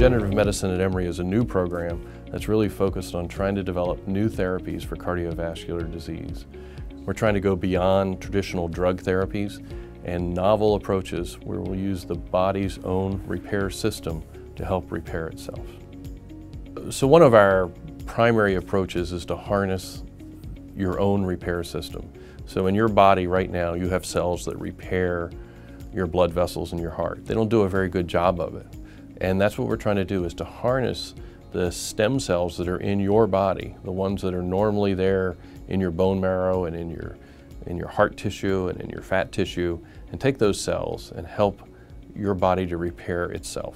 Regenerative Medicine at Emory is a new program that's really focused on trying to develop new therapies for cardiovascular disease. We're trying to go beyond traditional drug therapies and novel approaches where we'll use the body's own repair system to help repair itself. So one of our primary approaches is to harness your own repair system. So in your body right now, you have cells that repair your blood vessels in your heart. They don't do a very good job of it. And that's what we're trying to do, is to harness the stem cells that are in your body, the ones that are normally there in your bone marrow and in your heart tissue and in your fat tissue, and take those cells and help your body to repair itself.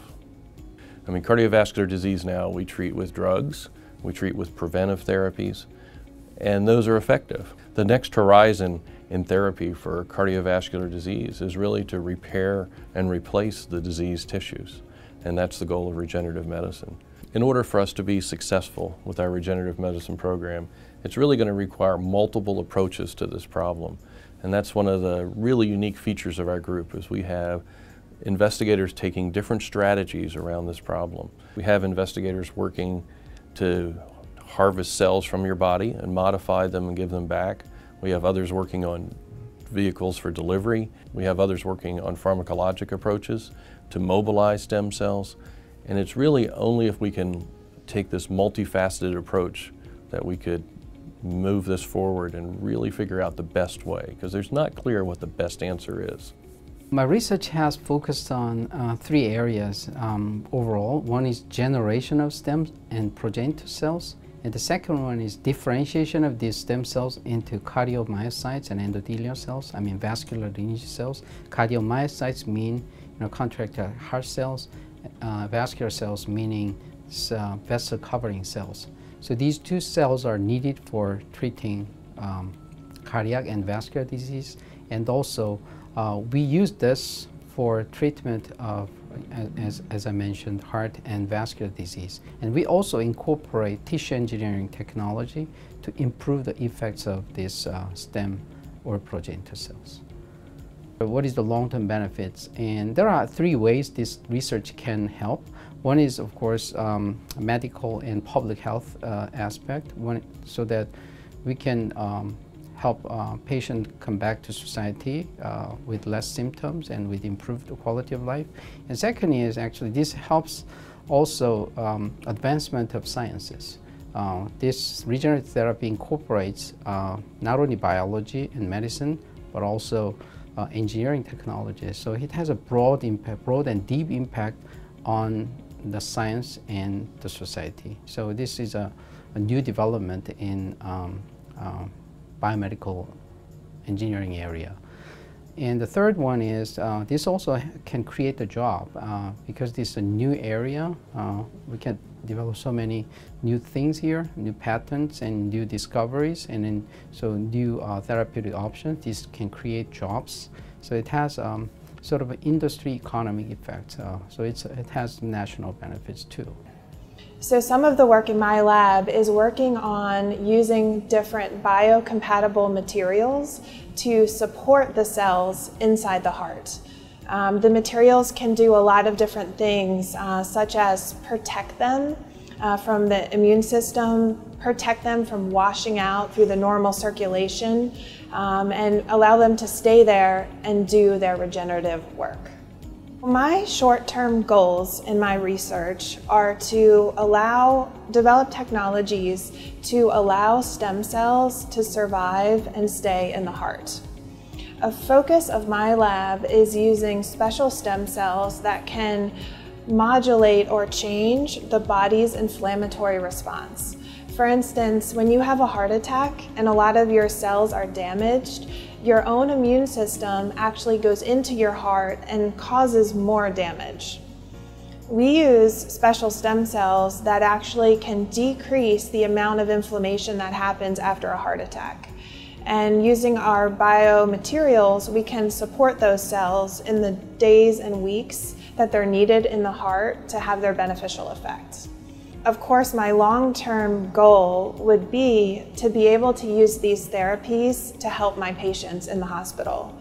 I mean, cardiovascular disease now we treat with drugs, we treat with preventive therapies, and those are effective. The next horizon in therapy for cardiovascular disease is really to repair and replace the diseased tissues, and that's the goal of regenerative medicine. In order for us to be successful with our regenerative medicine program, it's really going to require multiple approaches to this problem, and that's one of the really unique features of our group, is we have investigators taking different strategies around this problem. We have investigators working to harvest cells from your body and modify them and give them back. We have others working on vehicles for delivery. We have others working on pharmacologic approaches to mobilize stem cells. And it's really only if we can take this multifaceted approach that we could move this forward and really figure out the best way, because there's not clear what the best answer is. My research has focused on three areas overall. One is generation of stem and progenitor cells, and the second one is differentiation of these stem cells into cardiomyocytes and endothelial cells, vascular lineage cells. Cardiomyocytes mean contractile heart cells, vascular cells meaning vessel covering cells. So these two cells are needed for treating cardiac and vascular disease, and also we use this for treatment of, as I mentioned, heart and vascular disease. And we also incorporate tissue engineering technology to improve the effects of these stem or progenitor cells. What is the long-term benefits? And there are three ways this research can help. One is, of course, medical and public health aspect, so that we can help patients come back to society with less symptoms and with improved quality of life. And second is, actually, this helps also advancement of sciences. This regenerative therapy incorporates not only biology and medicine, but also engineering technologies. So it has a broad impact, broad and deep impact on the science and the society. So this is a new development in biomedical engineering area. And the third one is this also can create a job because this is a new area. We can develop so many new things here, new patents and new discoveries, and then so new therapeutic options. This can create jobs. So it has sort of an industry economic effect. So it has national benefits too. So some of the work in my lab is working on using different biocompatible materials to support the cells inside the heart. The materials can do a lot of different things, such as protect them from the immune system, protect them from washing out through the normal circulation, and allow them to stay there and do their regenerative work. My short-term goals in my research are to develop technologies to allow stem cells to survive and stay in the heart. A focus of my lab is using special stem cells that can modulate or change the body's inflammatory response. For instance, when you have a heart attack and a lot of your cells are damaged, your own immune system actually goes into your heart and causes more damage. We use special stem cells that actually can decrease the amount of inflammation that happens after a heart attack. And using our biomaterials, we can support those cells in the days and weeks that they're needed in the heart to have their beneficial effects. Of course, my long-term goal would be to be able to use these therapies to help my patients in the hospital.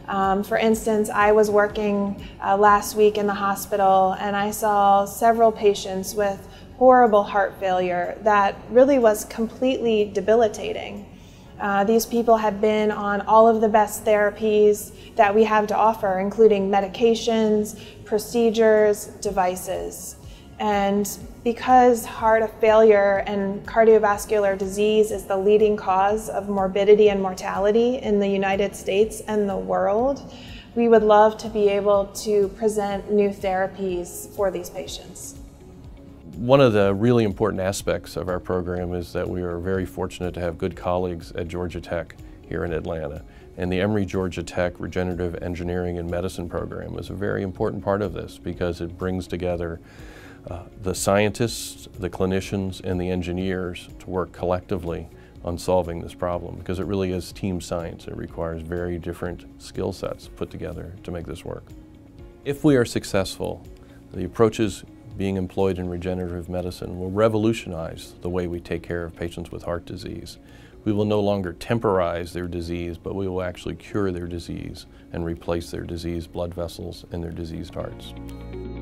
For instance, I was working last week in the hospital and I saw several patients with horrible heart failure that really was completely debilitating. These people had been on all of the best therapies that we have to offer, including medications, procedures, devices. And because heart failure and cardiovascular disease is the leading cause of morbidity and mortality in the United States and the world, we would love to be able to present new therapies for these patients. One of the really important aspects of our program is that we are very fortunate to have good colleagues at Georgia Tech here in Atlanta. And the Emory Georgia Tech Regenerative Engineering and Medicine program is a very important part of this because it brings together the scientists, the clinicians, and the engineers to work collectively on solving this problem, because it really is team science. It requires very different skill sets put together to make this work. If we are successful, the approaches being employed in regenerative medicine will revolutionize the way we take care of patients with heart disease. We will no longer temporize their disease, but we will actually cure their disease and replace their diseased blood vessels and their diseased hearts.